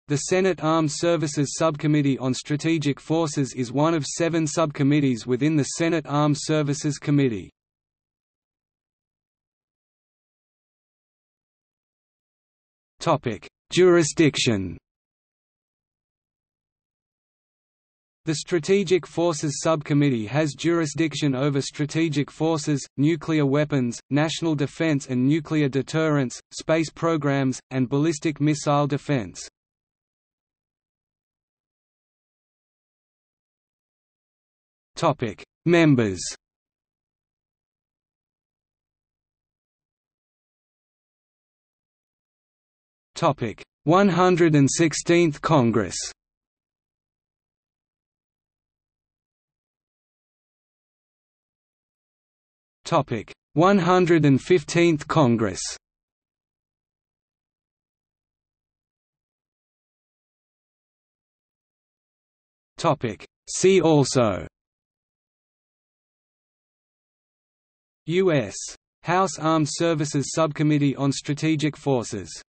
The Senate Armed Services Subcommittee on Strategic Forces is one of 7 subcommittees within the Senate Armed Services Committee. Jurisdiction. The Strategic Forces Subcommittee has jurisdiction over strategic forces, nuclear weapons, national defense and nuclear deterrence, space programs, and ballistic missile defense. Members. Topic: 116th Congress. Topic: 115th Congress. Topic: See also. U.S. House Armed Services Subcommittee on Strategic Forces.